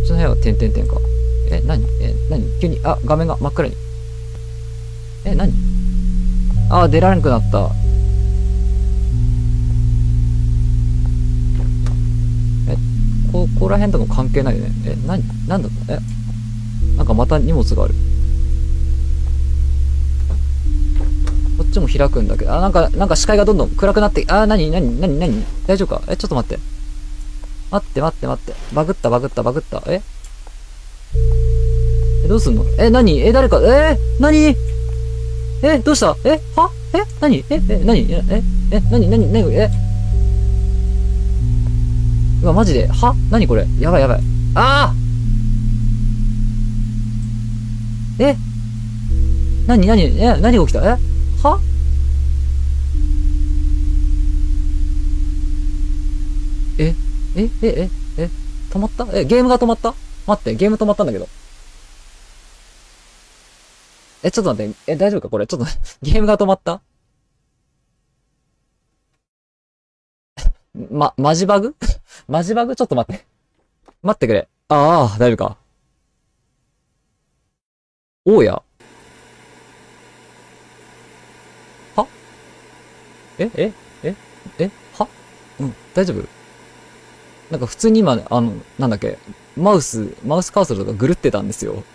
ちの部屋が点々点か。何急に、画面が真っ暗に。何出られなくなった。ここら辺とか関係ないよね。なんだなんかまた荷物がある。こっちも開くんだけど、なんか視界がどんどん暗くなって、何大丈夫かちょっと待って。待って。バグった。どうすんの誰か、何どうしたは何うわ、マジで何これやばい。何が起きた止まったゲームが止まった。待って、ゲーム止まったんだけど。ちょっと待って、大丈夫かこれ。ちょっと、ゲームが止まったマジバグマジバグちょっと待って。待ってくれ。大丈夫か。おうや。はは大丈夫なんか普通に今、なんだっけ、マウスカーソルとかぐるってたんですよ。